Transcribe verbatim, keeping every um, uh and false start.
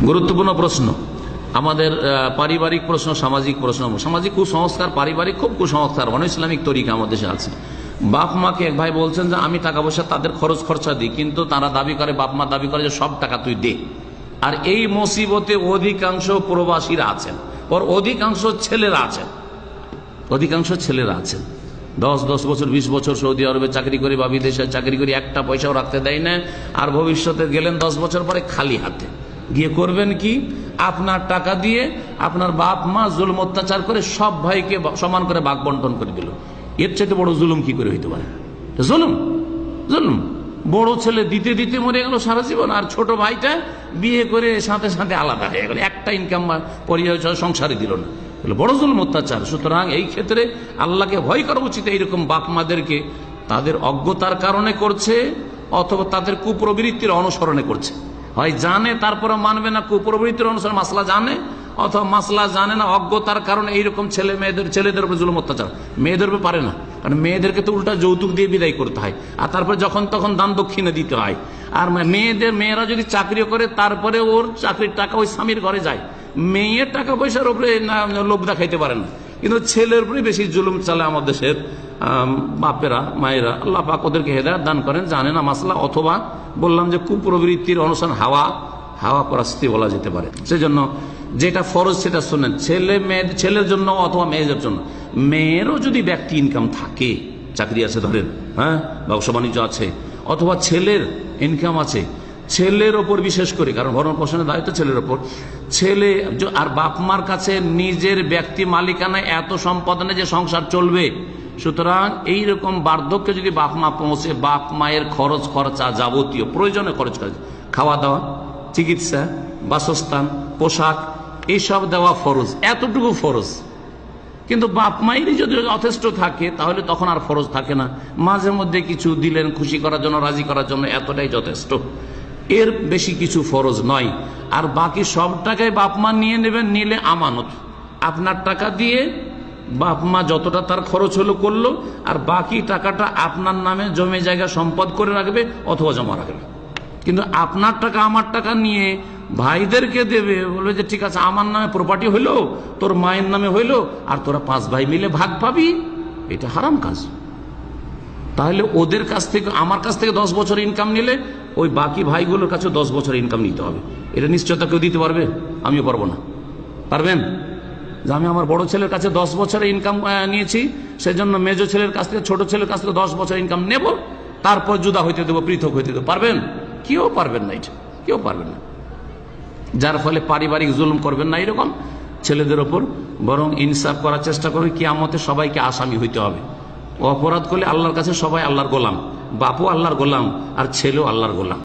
গুরুত্বপূর্ণ প্রশ্ন আমাদের পারিবারিক প্রশ্ন, সামাজিক প্রশ্ন। সামাজিক কুসংস্কার, পারিবারিক খুব কুসংস্কার, অন ইসলামিক তরিকা আমাদের দেশে আছে। বাপ মাকে এক ভাই বলছেন যে আমি টাকা পয়সা তাদের খরচ খরচা দিই, কিন্তু তারা দাবি করে, বাপ মা দাবি করে যে সব টাকা তুই দে। আর এই মুসিবতে অধিকাংশ প্রবাসীরা আছেন, ওর অধিকাংশ ছেলেরা আছেন, অধিকাংশ ছেলেরা আছেন দশ দশ বছর বিশ বছর সৌদি আরবে চাকরি করে বা বিদেশে চাকরি করে একটা পয়সাও রাখতে দেয় না। আর ভবিষ্যতে গেলেন দশ বছর পরে খালি হাতে গিয়ে করবেন কি? আপনার টাকা দিয়ে আপনার বাপ মা জুলুম অত্যাচার করে সব ভাইকে সমান করে ভাগ বন্টন করে দিল। এর চাইতে বড় জুলুম কি করে হইতে পারে? জুলুম জুলুম বড় ছেলে দিতে দিতে মরে গেল সারা জীবন, আর ছোট ভাইটা বিয়ে করে সাথে সাথে আলাদা হয়ে গেল, একটা ইনকাম পরিচয় সংসারে দিল না, বড় জুলুম অত্যাচার। সুতরাং এই ক্ষেত্রে আল্লাহকে ভয় করা উচিত। এইরকম বাপ মাদেরকে তাদের অজ্ঞতার কারণে করছে অথবা তাদের কুপ্রবৃত্তির অনুসরণে করছে। হয় জানে তারপরে মানবে না, কুপ্রবৃত্তির অনুসরণ মাসলা জানে, অথবা মাসলা জানে না, অজ্ঞতার কারণে এইরকম ছেলে মেয়েদের ছেলেদের উপর জুলুম অত্যাচার। মেয়েদের উপর পারে না, কারণ মেয়েদেরকে তো উল্টা যৌতুক দিয়ে বিদায় করতে হয়, আর তারপরে যখন তখন দান দক্ষিণে দিতে হয়। আর মেয়েদের মেয়েরা যদি চাকরি করে তারপরে ওর চাকরির টাকা ওই স্বামীর ঘরে যায়, মেয়ের টাকা পয়সার উপরে লোভ দেখাইতে পারে না। কিন্তু ছেলের উপরে বেশি জুলুম চালে আমাদের দেশের বাপেরা মায়েরা। আল্লাহ পাক ওদেরকে হেদায়েত দান করেন, জানে না মাসলা, অথবা বললাম যে কুপ্রবৃত্তির অনুসরণ হাওয়া হাওয়া পরাস্তি বলা যেতে পারে। সেজন্য যেটা ফরজ সেটা শোনেন, ছেলে মেয়ে ছেলের জন্য অথবা মেয়েদের জন্য। মেয়েরও যদি ব্যক্তি ইনকাম থাকে, চাকরি আছে ধরেন, হ্যাঁ, ব্যবসা বাণিজ্য আছে, অথবা ছেলের ইনকাম আছে, ছেলের ওপর বিশেষ করে, কারণ ভরণ পোষণের দায়িত্ব ছেলের ওপর। ছেলে আর বাপ মার কাছে নিজের ব্যক্তি মালিকানায় এত সম্পদ নেই যে সংসার চলবে। সুতরাং এইরকম বার্ধক্যে যদি বাপ মা পৌঁছে, বাপ মায়ের খরচ খরচা যাবতীয় প্রয়োজনে খরচ করে, খাওয়া দাওয়া, চিকিৎসা, বাসস্থান, পোশাক, এইসব দেওয়া ফরজ, এতটুকু ফরজ। কিন্তু বাপ মায়েরই যদি যথেষ্ট থাকে তাহলে তখন আর ফরজ থাকে না। মাঝে মধ্যে কিছু দিলেন খুশি করার জন্য, রাজি করার জন্য, এতটাই যথেষ্ট, এর বেশি কিছু ফরজ নয়। আর বাকি সব টাকায় বাপ মা নিয়ে নেবেন, নিলে আমানত। আপনার টাকা দিয়ে বাপ মা যতটা তার খরচ হলো করলো, আর বাকি টাকাটা আপনার নামে জমি জায়গা সম্পদ করে রাখবে অথবা জমা রাখবে। কিন্তু আপনার টাকা আমার টাকা নিয়ে ভাইদেরকে দেবে, বলবে যে ঠিক আছে আমার নামে প্রপার্টি হইলো, তোর মায়ের নামে হইলো, আর তোরা পাঁচ ভাই মিলে ভাগ পাবি, এটা হারাম কাজ। তাহলে ওদের কাছ থেকে, আমার কাছ থেকে দশ বছর ইনকাম নিলে ওই বাকি ভাইগুলোর কাছে দশ বছর ইনকাম নিতে হবে। এটা নিশ্চয়তা কেউ দিতে পারবে? আমিও পারবো না। পারবেন? যে আমি আমার বড় ছেলের কাছে দশ বছরের ইনকাম নিয়েছি, সেজন্য মেজো ছেলের কাছ থেকে ছোট ছেলের কাছ থেকে দশ বছর ইনকাম নেব, তারপর জুদা হইতে দেবো, পৃথক হইতে দেবো। পারবেন? কেউ পারবেন না, এটা কেউ পারবেন না। যার ফলে পারিবারিক জুলুম করবেন না এরকম ছেলেদের ওপর, বরং ইনসাফ করার চেষ্টা করবে। কিয়ামতে সবাইকে আসামি হইতে হবে। অপরাধ করলে আল্লাহর কাছে সবাই আল্লাহর গোলাম, বাপও আল্লাহর গোলাম আর ছেলেও আল্লাহর গোলাম।